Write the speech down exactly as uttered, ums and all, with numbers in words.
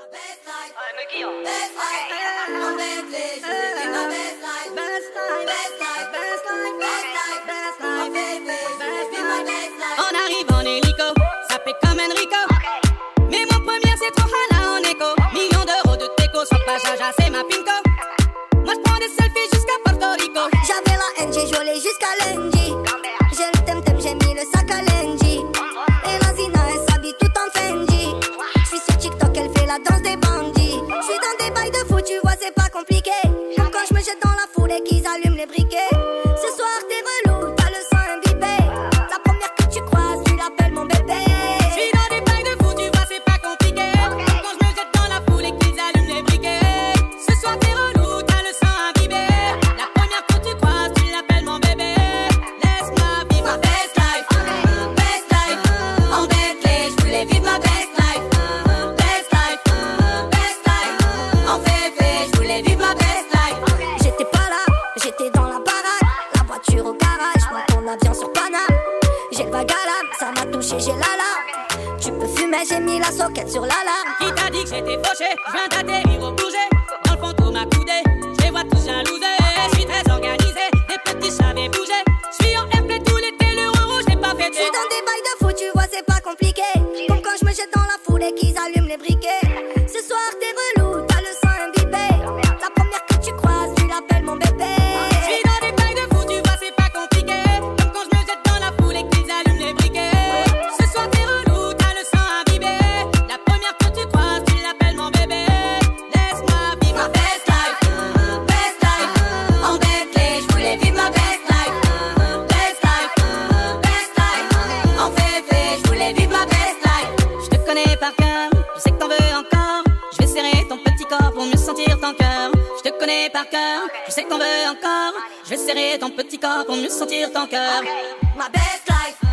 best life, best life, on Bentley, je voulais vivre ma best life, best life, best life, best life, best life, best life, en bébé, je voulais vivre ma best life. On arrive en hélico, ça fait comme Enrico. Mais mon premier c'est trop hala en écho. Millions d'euros de déco, sans pas jaja, c'est ma pinko. Moi je prends des selfies jusqu'à Porto Rico. J'avais la N G, j'volais jusqu'à lundi. J'ai le tem-tem, j'ai mis le sac à lundi. Et la Zina, elle s'habille tout en Fendi. J'suis sur TikTok, elle fait la danse des bandits. J'suis dans des bails de fou, tu vois, c'est pas compliqué. Comme quand j'me jette dans la foule et qu'ils allument les briquets. Ce soir, t'es relou, t'as le sang imbibé. La première que tu croises, tu l'appelles mon bébé. J'suis dans des bails de fou, tu vois, c'est pas compliqué. Quand j'me jette dans la foule et qu'ils allument les briquets. Ce soir, t'es relou, t'as le sang imbibé. La première que tu croises, tu l'appelles mon bébé. Laisse-moi vivre ma best life, best life. En Bentley, j'voulais vivre ma best life, best life, best life. En V V, j'voulais vivre ma best life. J'étais pas là, j'étais dans la baraque. La voiture au garage, moi ton avion sur Paname. J'ai le vague à l'âme, ça m'a touché, j'ai la lame. Tu peux fumer, j'ai mis la soquette sur l'alarme. Qui t'a dit que j'étais fauché? Je viens d'atterrir au bouger. Dans le fond, tout m'a coudé. Je les vois tous jalousés. Je suis très organisé. Des petits savais bouger. Je suis en airplay tout l'été. L'euro rouge, j'ai pas fêté. J'suis dans des bails de fou, tu vois, c'est pas compliqué. Comme quand j'me jette dans la foule et qu'ils allument les briquets. Ce soir, t'es relou, t'as le sang imbibé. La première que tu croises, tu l'appelles mon bébé. Je suis dans des bails de fou, tu vois, c'est pas compliqué. Comme quand je me jette dans la foule et qu'ils allument les briquets. Ce soir, t'es relou, t'as le sang imbibé. La première que tu croises, tu l'appelles mon bébé. Laisse-moi vivre ma best life, best life. En Bentley, j'voulais vivre ma best life, best life, best life. En V V, j'voulais vivre ma best life. Je te connais par cœur, je sais que t'en veux encore. Je vais serrer ton petit corps pour mieux sentir ton cœur. Je te connais par cœur, je sais que t'en veux encore. Je vais serrer ton petit corps pour mieux sentir ton cœur. Ma best life.